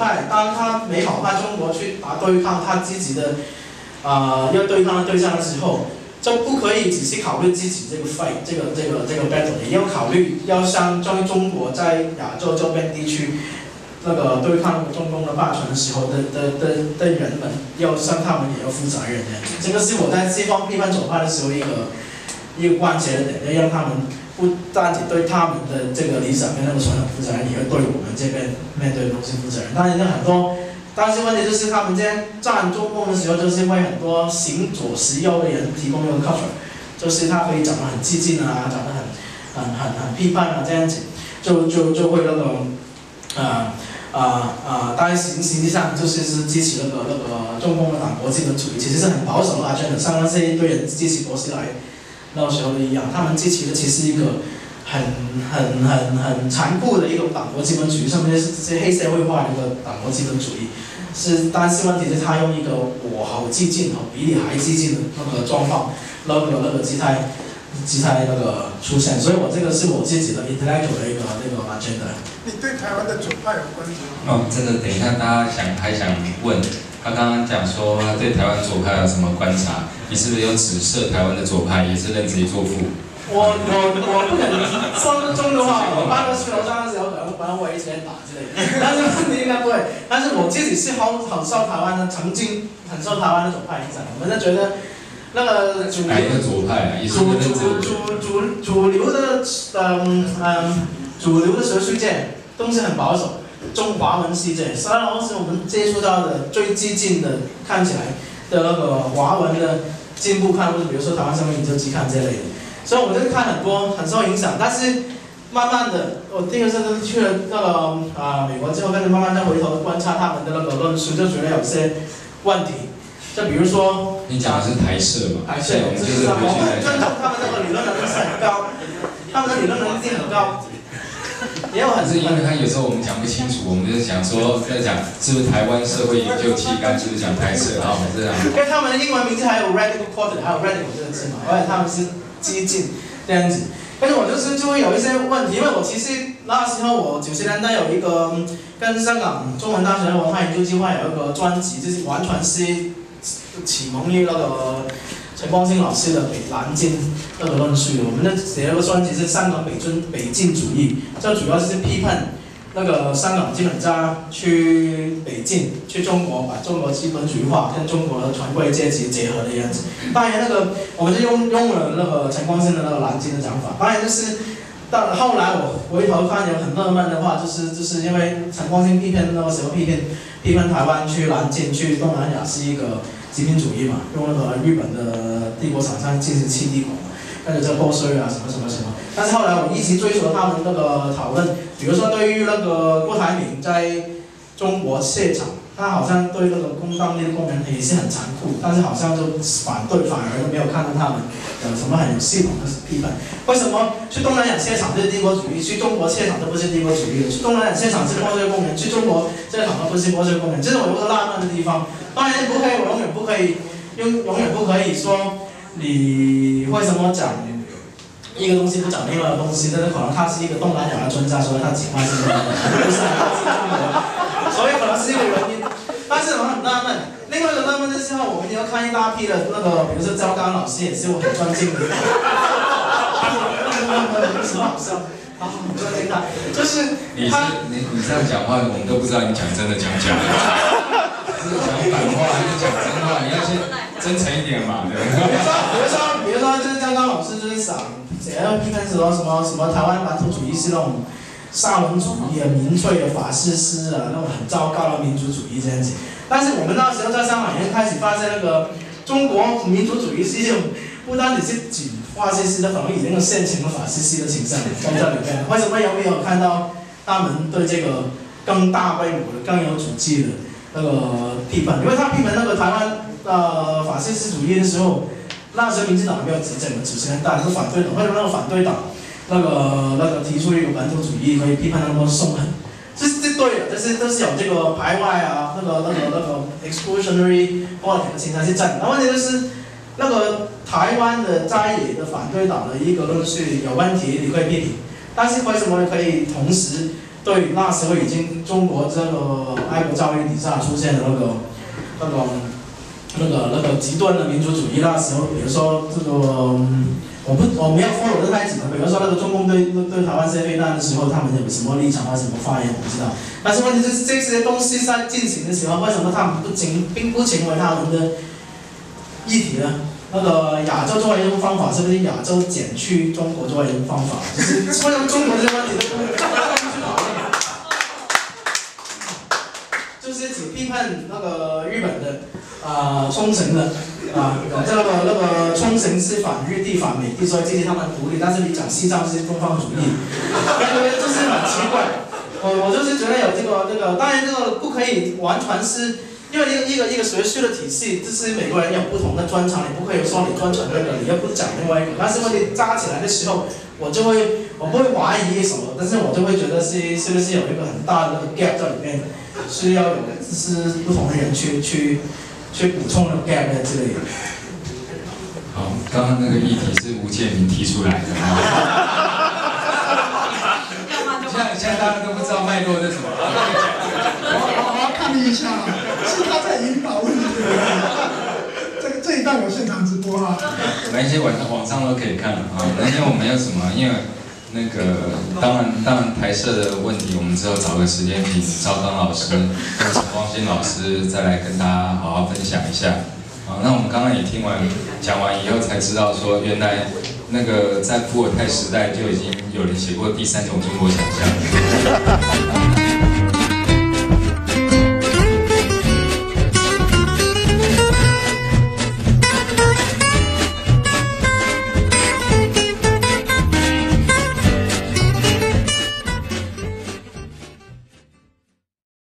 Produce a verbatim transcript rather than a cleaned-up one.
派，当他没好派中国去打对抗他积极的啊、呃、要对抗的对象的时候，就不可以只是考虑自己这个 fight 这个这个这个 battle， 也要考虑要向中中国在亚洲周边地区那个对抗中共的霸权的时候的的的的人们，要向他们也要负责任的。这个是我在西方批判左派的时候一个一个关键的点，要让他们。不单只对他们的这个理想跟那个传统负责任，也会对我们这边面对的东西负责任。当然，有很多，但是问题就是他们在战中共的时候，就是为很多行左食右的人提供一个 cover， 就是他可以讲得很激进啊，讲得很很很很批判啊，这样子，就就就会那个啊啊啊，当然实实际上就是是支持那个那个中共的党国资本主义，其实是很保守的啊，真的，像那些一堆人支持薄熙来。那时候的一样，他们支持的其实是一个很很很很残酷的一个党国资本主义，上面是这些黑社会化的一个党国资本主义。是，但是问题是，他用一个我好激进和比你还激进的那个状况，那个那个姿态姿态那个出现，所以我这个是我自己的 intellectual 的一个那个完全的。 你对台湾的左派有关注吗？ 哦，这个等一下大家想还想问。他刚刚讲说他对台湾左派有什么观察？你是不是有指涉台湾的左派也是认贼作父？ 我我我不可能分得中的话，我搬到去楼上的时候可能把我一起打之类的，但是问题应该不会。但是我自己是好很受台湾的，曾经很受台湾的左派影响，我们就觉得那个主哪一个左派啊？也是主主主主主流的嗯嗯主流的学术界都是很保守。中华文世界，虽然是我们接触到的最激进的，看起来的那个华文的进步刊物，比如说台湾上面研究期刊这类的，所以我就看很多，很受影响。但是慢慢的，我第二次去了那个啊、呃、美国之后，开始慢慢再回头观察他们的那个论述，就觉得有些问题。就比如说， 你讲的是台社嘛？ 台社，就是他们尊重他们那个理论能力是很高，他们的理论能力很高。也有很， 是因为他有时候我们讲不清楚，我们就是讲说在讲是不是台湾社会研究期刊，是不是讲台社，然后我们这样。 因为他们的英文名字还有 radical quarter， 还有 radical 这个字嘛，而且他们是激进这样子。但是我就是就会有一些问题，因为我其实那时候我九十年代有一个跟香港中文大学文化研究计划有一个专辑，就是完全是启蒙于那个陈光兴老师的北南京那个论述的。我们的写了个专辑是香港北尊北进主义，这主要是批判那个香港资本家去北进，去中国把中国资本主义化跟中国的权贵阶级结合的样子。当然，那个我们就用用了那个陈光兴的那个南京的讲法。当然，就是到后来我回头看有很纳闷的话，就是就是因为陈光兴批评那个时候批评批评台湾去南京去东南亚是一个殖民主义嘛，用那个日本的帝国厂商进行弃帝国嘛。跟着这剥削啊什么什么什么，但是后来我一直追求他们那个讨论，比如说对于那个郭台铭在中国设厂，他好像对那个工当地的工人也是很残酷，但是好像就反对，反而没有看到他们有什么很有系统的批判。为什么去东南亚设厂就是帝国主义，去中国设厂就不是帝国主义了？去东南亚设厂是剥削工人，去中国设厂就不是剥削工人，这是我有个纳闷的地方。当然不可以，我永远不可以，永永远不可以说。你为什么讲一个东西不讲另外的东西？但是可能他是一个东南亚的专家，所以他喜欢是东南亚，不是他是中国，所以可能是一个原因。但是我很纳闷，另外一个纳闷就是我们也要看一大批的那个，比如说焦刚老师也是我很尊敬的，有什么好笑？啊，很尊敬他，就是你是你你这样讲话，我们都不知道你讲真的讲假的，是讲反话还是讲真话？你要先真诚一点嘛，对不对？ 比如说，比如说，比如说，就是焦刚老师就是想，谁要批判什么什么什么台湾本土主义是那种沙文主义啊、民粹的法西斯啊，那种很糟糕的民族主义这样子。但是我们那时候在香港也开始发现，那个中国民族主义是一种不单只是指法西斯的，可能以那个现成的法西斯的倾向在这里面。为什么有没有看到他们对这个更大规模的、更有主义的那个批判？因为他批判那个台湾。呃，法西斯主义的时候，那时候民进党还没有执政的，九十年代是反对党，为什么那个反对党那个那个提出一个本土主义，可以批判那么凶狠？这是这对的，这是这是有这个排外啊，那个那个那个 exclusionary politics 的倾向是正的。那问题就是那个台湾的在野的反对党的一个论述有问题，你可以批评，但是为什么可以同时对那时候已经中国这个爱国教育底下出现的那个那种那个那个极端的民族主义，那时候比如说这个。嗯我不，我没有 follow 的太紧了。比如说那个中共对对对台湾 C 飞弹的时候，他们有什么立场啊，什么发言，我不知道。但是问题就是这些东西在进行的时候，为什么他们不经并不成为他们的议题呢？那个亚洲作为一种方法，是不是亚洲减去中国作为一种方法？就是为什么中国这个问题都不去讨论？就是只批判那个日本的啊、呃、冲绳的。啊，这个那个冲绳是反日地反美帝，所以支持他们独立。但是你讲西藏是东方主义，因为就是很奇怪。我我就是觉得有这个这个，当然这个不可以完全是，因为一个一个一个学术的体系，就是每个人有不同的专长，你不可以说你专长那个，你又不讲另外一个。但是问题扎起来的时候，我就会我不会怀疑什么，但是我就会觉得是是不是有一个很大的 gap 在里面，是要有就是不同的人去去。去补充那个 gap 之类的。 好，刚刚那个议题是吴建民提出来的。现在现在大家都不知道脉络是什么。 我我要看一下，是他在引导问题。这个这一段有现场直播哈。 那些网网上都可以看啊。那因为我们有什么？因为那个当然当然台社的问题，我们之后找个时间请赵刚老师跟陈光新老师再来跟大家好好分享一下。好，那我们刚刚也听完讲完以后才知道说，原来那个在伏尔泰时代就已经有人写过第三种中国想象。